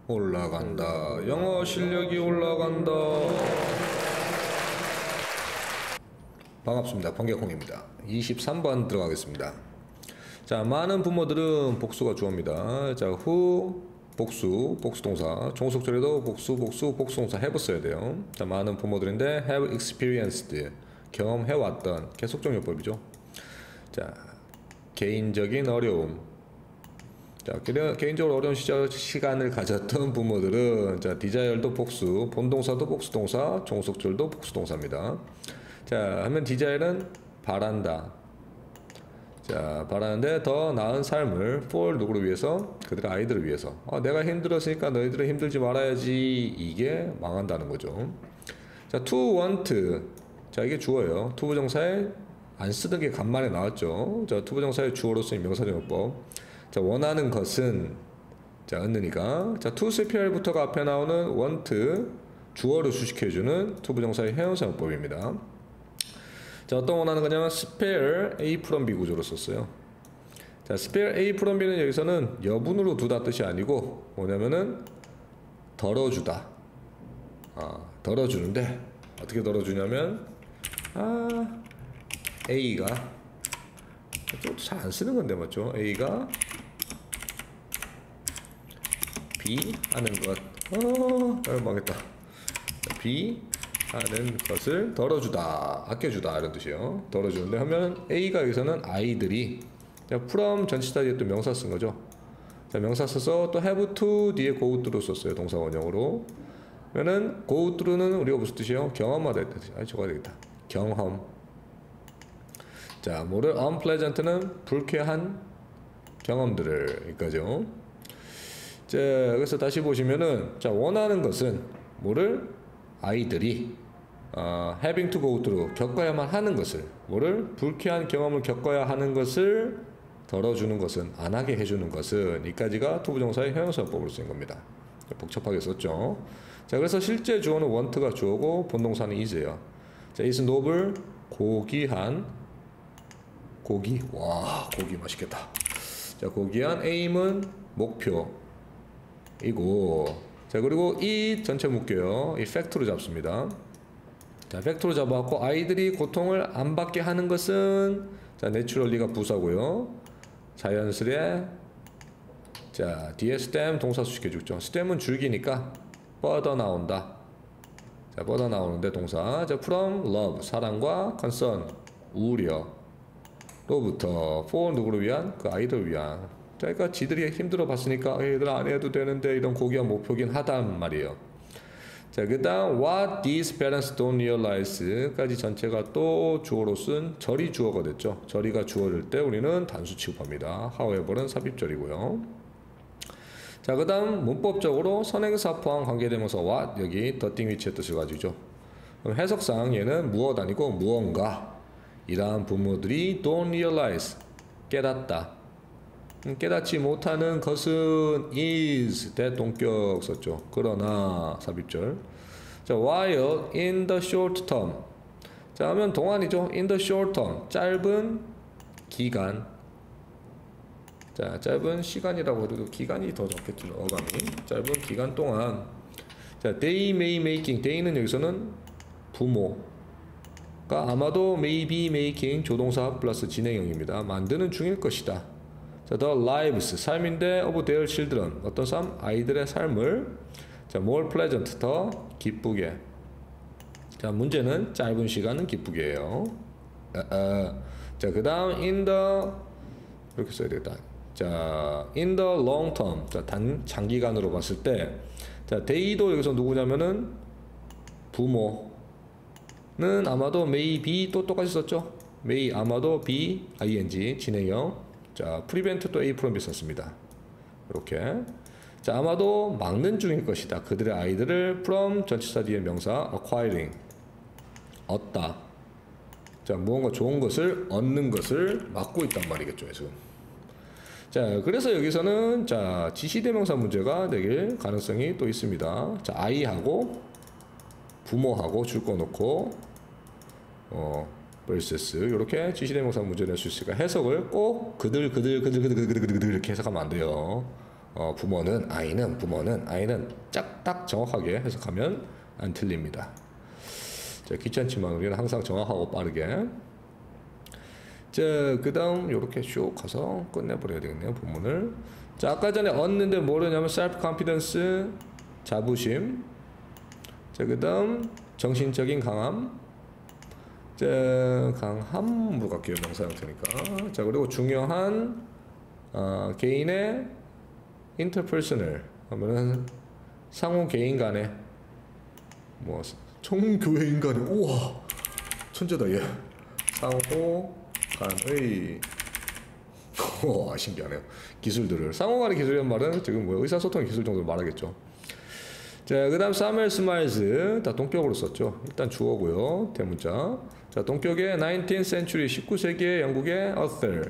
올라간다. 영어 실력이 올라간다. 반갑습니다. 번개콩입니다. 23번 들어가겠습니다. 자, 많은 부모들은 복수가 주어입니다. 자, 후 복수, 복수동사, 종속절에도 복수, 복수, 복수동사 have 써야 돼요. 자, 많은 부모들인데 have experienced, 경험해왔던 계속적 용법이죠. 자, 개인적인 어려움. 자, 개인적으로 어려운 시간을 가졌던 부모들은 자, desire도 복수, 본동사도 복수동사, 종속절도 복수동사입니다. 자, 하면 desire는 바란다. 자, 바라는데 더 나은 삶을 for 누구를 위해서? 그들의 아이들을 위해서. 내가 힘들었으니까 너희들은 힘들지 말아야지. 이게 망한다는 거죠. 자, to want. 자, 이게 주어예요. to 부정사에 안 쓰던 게 간만에 나왔죠. 자, to 부정사의 주어로 쓰인 명사정용법. 자, 원하는 것은 자, 얻느니까. 자, to spell부터가 앞에 나오는 want, 주어를 수식해주는 to 부정사의 회원사용법입니다. 자, 어떤 원하는 거냐면 spare A from B 구조로 썼어요. 자, spare A from B는 여기서는 여분으로 두다 뜻이 아니고 뭐냐면은 덜어주다. 덜어주는데 어떻게 덜어주냐면 A가 좀 잘 안 쓰는 건데 맞죠? A가 B 하는 것. 망했다. B 하는 것을 덜어주다, 아껴주다 이런 뜻이에요. 덜어주는데 하면 A가 여기서는 아이들이. 자, from 전치사 뒤에 또 명사 쓴 거죠. 자, 명사 써서 또 have to 뒤에 go through 썼어요. 동사 원형으로. 그러면은 go through는 우리가 무슨 뜻이에요? 경험하다 뜻이에요. 적어야 되겠다. 경험. 자, 뭐를 unpleasant는 불쾌한 경험들을 여기까지요. 자, 그래서 다시 보시면은 자, 원하는 것은 뭐를 아이들이 having to go through 겪어야만 하는 것을 뭐를 불쾌한 경험을 겪어야 하는 것을 덜어주는 것은 안 하게 해주는 것은 이까지가 to 부정사의 형용사법으로 쓰인 겁니다. 복잡하게 썼죠. 자, 그래서 실제 주어는 want가 주어고 본동사는 is예요. 자, is noble 고귀한 고기. 와, 고기 맛있겠다. 자, 고귀한 aim은 목표이고. 자, 그리고 이 전체 묶여요. 이 팩트로 잡습니다. 자, 팩트로 잡아갖고 아이들이 고통을 안 받게 하는 것은 자, 내추럴리가 부사고요. 자연스레 자, 뒤에 stem 동사 수식해주죠. stem은 줄기니까 뻗어 나온다. 자, 뻗어 나오는데 동사. 자, from love 사랑과 concern 우려로부터 for 누구를 위한? 그 아이들을 위한. 자, 그러니까 지들이 힘들어 봤으니까 얘들 안 해도 되는데 이런 고귀한 목표긴 하단 말이에요. 자, 그 다음 what these parents don't realize 까지 전체가 또 주어로 쓴 절이 주어가 됐죠. 절이가 주어일 때 우리는 단수 취급합니다. however는 삽입절이고요. 자, 그 다음 문법적으로 선행사 포함 관계대명사 what 여기 the thing which의 뜻을 가지죠. 그럼 해석상 얘는 무엇 아니고 무언가 이러한 부모들이 don't realize 깨닫다. 깨닫지 못하는 것은 is 대동격 썼죠. 그러나 삽입절. 자, while in the short term. 자, 하면 동안이죠. in the short term. 짧은 기간. 자, 짧은 시간이라고 해도 기간이 더 좋겠죠. 어감이. 짧은 기간 동안. 자, they may making. they는 여기서는 부모가 아마도 may be making 조동사 플러스 진행형입니다. 만드는 중일 것이다. 자, the lives 삶인데 of their children 어떤 삶? 아이들의 삶을 자, more pleasant 더 기쁘게. 자, 문제는 짧은 시간은 기쁘게예요. 자, 그 다음 in the 이렇게 써야 되겠다. 자, in the long term 자, 장기간으로 봤을 때 자, they도 여기서 누구냐면은 부모는 아마도 may be 또 똑같이 썼죠. may 아마도 be ing 진행형. 자, prevent 또 A from B 썼습니다. 이렇게. 자, 아마도 막는 중일 것이다. 그들의 아이들을 from 전치사 뒤에 명사 acquiring 얻다. 자, 무언가 좋은 것을 얻는 것을 막고 있단 말이겠죠, 지금. 자, 그래서 여기서는 자, 지시대명사 문제가 되길 가능성이 또 있습니다. 자, 아이하고 부모하고 줄 거 놓고 versus 이렇게 지시대명사 문제 낼 수 있으니까 해석을 꼭 그들 이렇게 해석하면 안 돼요. 부모는 아이는 딱 정확하게 해석하면 안 틀립니다. 자, 귀찮지만 우리는 항상 정확하고 빠르게. 자, 그 다음 요렇게 슉 가서 끝내버려야 되겠네요, 부문을. 자, 아까 전에 얻는데 뭐냐면 self confidence, 자부심. 자, 그 다음 정신적인 강함. 자, 강함으로 갈게요, 명사 형태니까. 자, 그리고 중요한 개인의 interpersonal 하면은 상호 개인 간의 뭐 총교회인 간의 우와 천재다 얘. 상호 간의 신기하네요. 기술들을 상호 간의 기술이란 말은 지금 뭐 의사소통 기술 정도로 말하겠죠. 자, 그 다음 사무엘 스마일즈 다 동격으로 썼죠. 일단 주어고요, 대문자. 자, 동격의 19th century 19세기의 영국의 author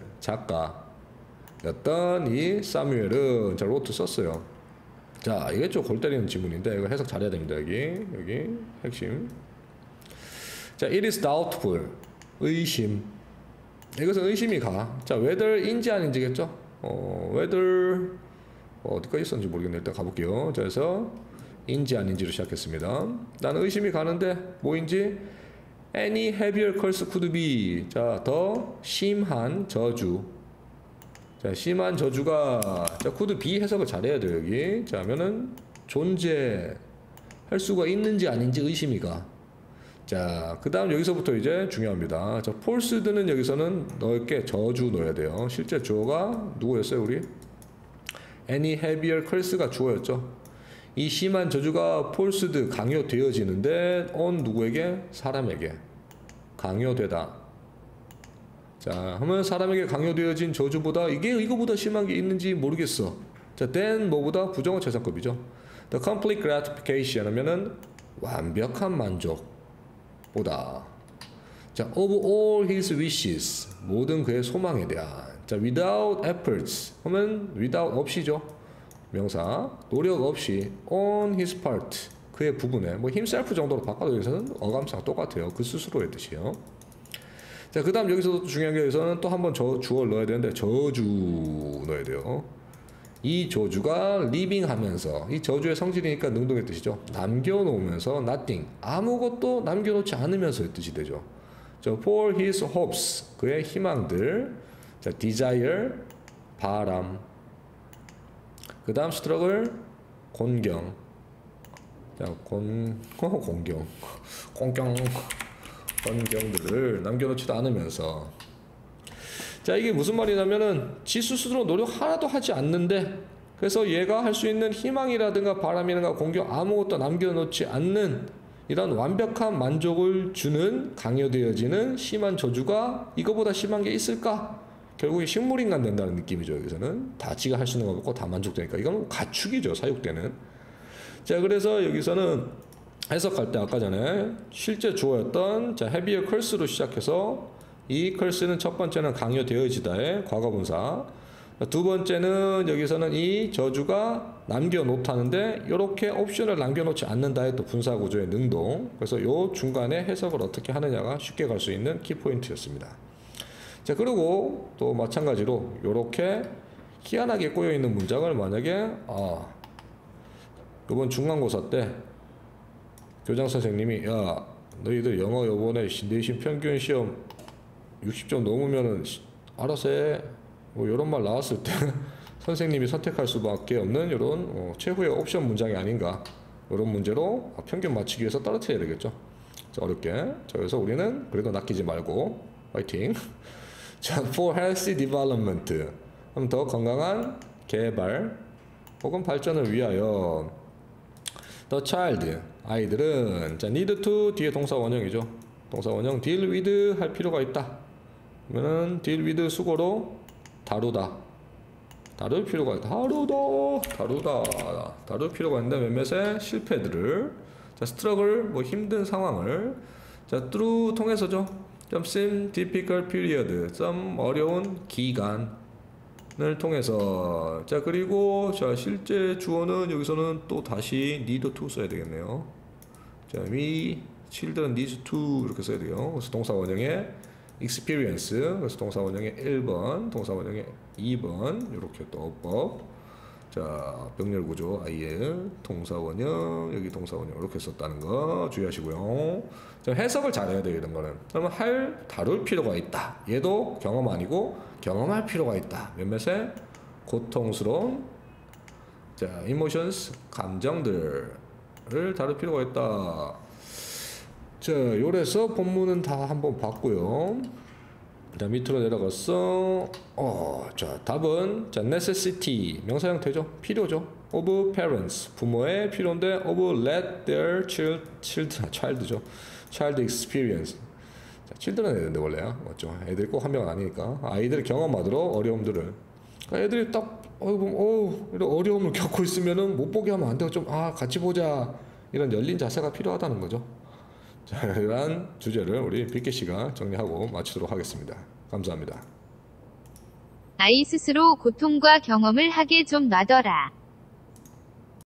작가였던 이 사무엘은 자, 로트 썼어요. 자, 이게 좀 골 때리는 지문인데 이거 해석 잘해야 됩니다. 여기 핵심. 자, it is doubtful 의심. 이것은 의심이 가. 자, whether인지 아닌지겠죠. whether 어디까지 있었는지 모르겠네. 일단 가볼게요. 자, 그래서 인지 아닌지로 시작했습니다. 나는 의심이 가는데 뭐인지 any heavier curse could be. 자, 더 심한 저주. 자, 심한 저주가 자, could be 해석을 잘해야 돼요, 여기. 자, 하면은 존재할 수가 있는지 아닌지 의심이 가. 자, 그 다음 여기서부터 이제 중요합니다. 자, falsed는 여기서는 넓게 저주 넣어야 돼요. 실제 주어가 누구였어요, 우리? any heavier curse가 주어였죠. 이 심한 저주가 falsed 강요되어지는데 on 누구에게? 사람에게 강요되다. 자, 하면 사람에게 강요되어진 저주보다 이거보다 심한 게 있는지 모르겠어. 자, then 뭐보다 부정어 최상급이죠. The complete gratification 하면은 완벽한 만족보다. 자, of all his wishes 모든 그의 소망에 대한. 자, without efforts 하면 without 없이죠. 명사 노력 없이 on his part 그의 부분에 뭐 himself 정도로 바꿔도 여기서는 어감상 똑같아요. 그 스스로의 뜻이에요. 자, 그 다음 여기서도 중요한 게 여기서는 또 한번 주어를 넣어야 되는데 저주 넣어야 돼요. 이 저주가 living 하면서 이 저주의 성질이니까 능동의 뜻이죠. 남겨놓으면서 nothing 아무것도 남겨놓지 않으면서의 뜻이 되죠. 자, for his hopes 그의 희망들. 자, desire 바람. 그 다음 struggle 곤경. 자, 건경들을 남겨놓지도 않으면서. 자, 이게 무슨 말이냐면은 지 스스로 노력 하나도 하지 않는데 그래서 얘가 할 수 있는 희망이라든가 바람이라든가 공경 아무것도 남겨놓지 않는 이런 완벽한 만족을 주는 강요되어지는 심한 저주가 이거보다 심한 게 있을까? 결국에 식물인간 된다는 느낌이죠. 여기서는 다 지가 할 수 있는 거 갖고 다 만족되니까 이건 가축이죠, 사육되는. 자, 그래서 여기서는 해석할 때 아까 전에 실제 주어였던 자, heavier curse로 시작해서 이 curse는 첫 번째는 강요되어지다의 과거분사. 두 번째는 여기서는 이 저주가 남겨놓다는데 이렇게 옵션을 남겨놓지 않는다의 또 분사구조의 능동. 그래서 요 중간에 해석을 어떻게 하느냐가 쉽게 갈 수 있는 키포인트였습니다. 자, 그리고 또 마찬가지로 이렇게 희한하게 꼬여있는 문장을 만약에 이번 중간고사 때 교장 선생님이 야, 너희들 영어 요번에 내신 평균 시험 60점 넘으면은 알아서 해. 뭐 이런 말 나왔을 때 선생님이 선택할 수밖에 없는 이런 최후의 옵션 문장이 아닌가. 이런 문제로 평균 맞추기 위해서 떨어뜨려야 되겠죠. 자, 어렵게. 자, 그래서 우리는 그래도 낚이지 말고 화이팅. 자, for healthy development 그럼 더 건강한 개발 혹은 발전을 위하여. the child 아이들은 자, need to 뒤에 동사 원형이죠. 동사 원형 deal with 할 필요가 있다. 그러면은 deal with 수고로 다루다. 다룰 필요가 있다. 다룰 필요가 있는데 몇몇의 실패들을. 자, struggle 뭐 힘든 상황을. 자, through 통해서죠. some difficult period some 어려운 기간을 통해서. 자, 그리고 자, 실제 주어는 여기서는 또 다시 need to 써야 되겠네요. 자, we children need to 이렇게 써야 돼요. 그래서 동사 원형에 experience 그래서 동사 원형의 1번 동사 원형의 2번 이렇게 또 어법. 자, 병렬 구조 I의 동사원형, 여기 동사원형 이렇게 썼다는 거 주의하시고요. 자, 해석을 잘해야 돼요, 이런 거는. 그러면 다룰 필요가 있다. 얘도 경험 아니고 경험할 필요가 있다. 몇몇의 고통스러운 자, emotions, 감정들을 다룰 필요가 있다. 자, 요래서 본문은 다 한번 봤고요. 자, 밑으로 내려갔어. 자, 답은 자, necessity 명사 형태죠. 필요죠. of parents 부모의 필요인데 of let their child죠. child experience. 자, children 애들인데 원래야 맞죠. 애들이 꼭 한 명은 아니니까 아이들이 경험하도록 어려움들을. 그러니까 애들이 딱 이런 어려움을 겪고 있으면은 못 보게 하면 안 되고 좀 같이 보자 이런 열린 자세가 필요하다는 거죠. 자, 이러한 주제를 우리 빅게 씨가 정리하고 마치도록 하겠습니다. 감사합니다. 아이 스스로 고통과 경험을 하게 좀 놔둬라.